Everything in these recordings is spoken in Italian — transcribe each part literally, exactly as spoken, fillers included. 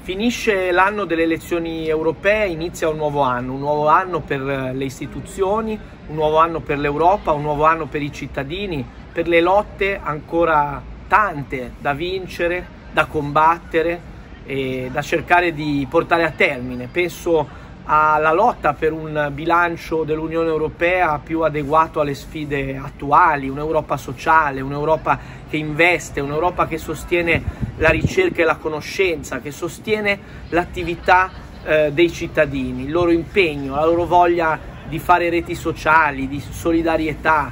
Finisce l'anno delle elezioni europee, inizia un nuovo anno, un nuovo anno per le istituzioni, un nuovo anno per l'Europa, un nuovo anno per i cittadini, per le lotte ancora tante da vincere, da combattere e da cercare di portare a termine. Penso alla lotta per un bilancio dell'Unione Europea più adeguato alle sfide attuali, un'Europa sociale, un'Europa che investe, un'Europa che sostiene la ricerca e la conoscenza, che sostiene l'attività eh, dei cittadini, il loro impegno, la loro voglia di fare reti sociali, di solidarietà,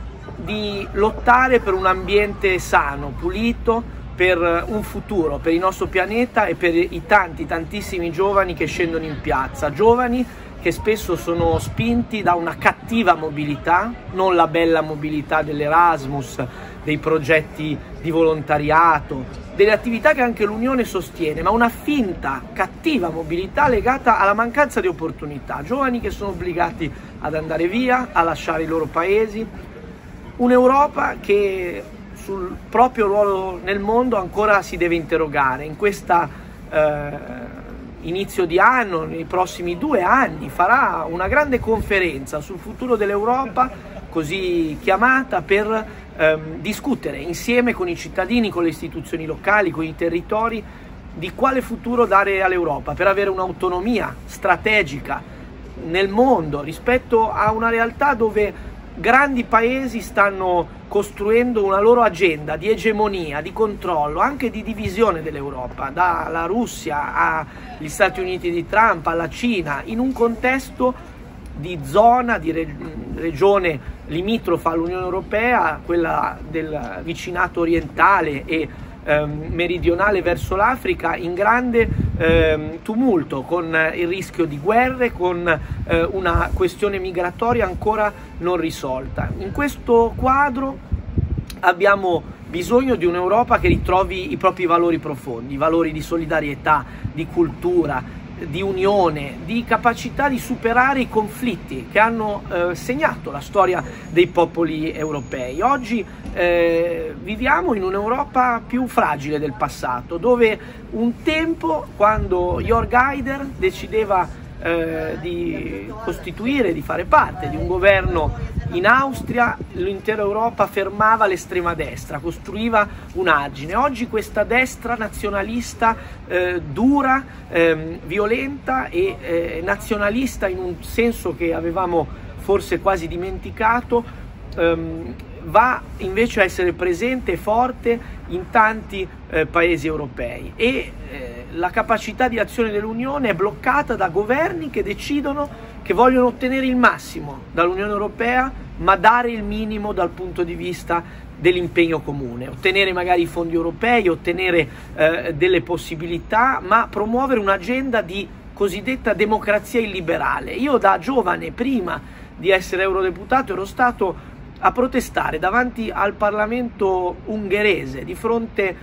di lottare per un ambiente sano, pulito, per un futuro, per il nostro pianeta e per i tanti, tantissimi giovani che scendono in piazza, giovani che spesso sono spinti da una cattiva mobilità, non la bella mobilità dell'Erasmus, dei progetti di volontariato, delle attività che anche l'Unione sostiene, ma una finta, cattiva mobilità legata alla mancanza di opportunità, giovani che sono obbligati ad andare via, a lasciare i loro paesi, un'Europa che sul proprio ruolo nel mondo ancora si deve interrogare. In questa eh, inizio di anno, nei prossimi due anni, farà una grande conferenza sul futuro dell'Europa, così chiamata, per ehm, discutere insieme con i cittadini, con le istituzioni locali, con i territori, di quale futuro dare all'Europa per avere un'autonomia strategica nel mondo rispetto a una realtà dove grandi paesi stanno costruendo una loro agenda di egemonia, di controllo, anche di divisione dell'Europa, dalla Russia agli Stati Uniti di Trump, alla Cina, in un contesto di zona, di regione limitrofa all'Unione Europea, quella del vicinato orientale e ehm, meridionale verso l'Africa, in grande ehm, tumulto, con il rischio di guerre, con eh, una questione migratoria ancora non risolta. In questo quadro abbiamo bisogno di un'Europa che ritrovi i propri valori profondi, i valori di solidarietà, di cultura, di unione, di capacità di superare i conflitti che hanno eh, segnato la storia dei popoli europei. Oggi eh, viviamo in un'Europa più fragile del passato, dove un tempo, quando Jörg Haider decideva eh, di costituire, di fare parte di un governo in Austria, l'intera Europa fermava l'estrema destra, costruiva un argine. Oggi questa destra nazionalista eh, dura, ehm, violenta e eh, nazionalista in un senso che avevamo forse quasi dimenticato, ehm, va invece a essere presente e forte in tanti eh, paesi europei e eh, la capacità di azione dell'Unione è bloccata da governi che decidono che vogliono ottenere il massimo dall'Unione Europea, ma dare il minimo dal punto di vista dell'impegno comune, ottenere magari i fondi europei, ottenere eh, delle possibilità, ma promuovere un'agenda di cosiddetta democrazia illiberale. Io da giovane, prima di essere eurodeputato, ero stato a protestare davanti al Parlamento ungherese di fronte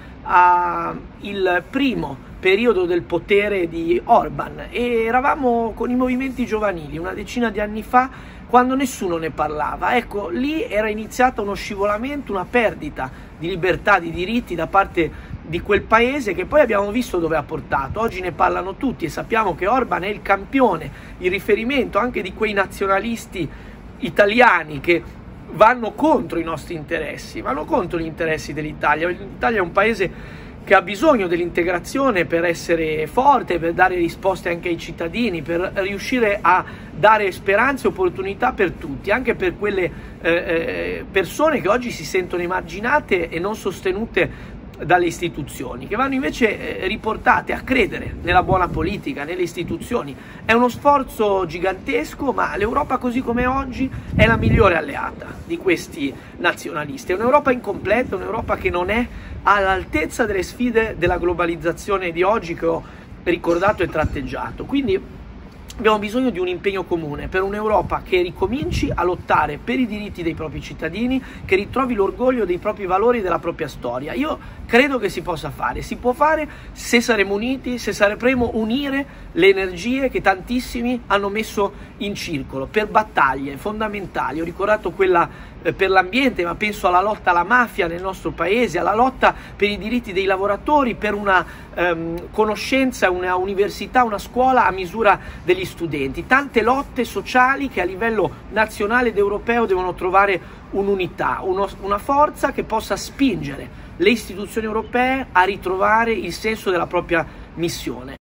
al primo periodo del potere di Orban e eravamo con i movimenti giovanili una decina di anni fa, quando nessuno ne parlava. Ecco, lì era iniziato uno scivolamento, una perdita di libertà, di diritti da parte di quel paese, che poi abbiamo visto dove ha portato. Oggi ne parlano tutti e sappiamo che Orban è il campione, il riferimento anche di quei nazionalisti italiani che vanno contro i nostri interessi, vanno contro gli interessi dell'Italia. L'Italia è un paese che ha bisogno dell'integrazione per essere forte, per dare risposte anche ai cittadini, per riuscire a dare speranze e opportunità per tutti, anche per quelle eh, persone che oggi si sentono emarginate e non sostenute dalle istituzioni, che vanno invece eh, riportate a credere nella buona politica, nelle istituzioni. È uno sforzo gigantesco, ma l'Europa così come oggi è la migliore alleata di questi nazionalisti. È un'Europa incompleta, un'Europa che non è all'altezza delle sfide della globalizzazione di oggi, che ho ricordato e tratteggiato. Quindi abbiamo bisogno di un impegno comune per un'Europa che ricominci a lottare per i diritti dei propri cittadini, che ritrovi l'orgoglio dei propri valori e della propria storia. Io credo che si possa fare, si può fare se saremo uniti, se sapremo unire le energie che tantissimi hanno messo in circolo per battaglie fondamentali. Ho ricordato quella eh, per l'ambiente, ma penso alla lotta alla mafia nel nostro paese, alla lotta per i diritti dei lavoratori, per una ehm, conoscenza, una università, una scuola a misura degli studenti. Tante lotte sociali che a livello nazionale ed europeo devono trovare un'unità, uno, una forza che possa spingere le istituzioni europee a ritrovare il senso della propria missione.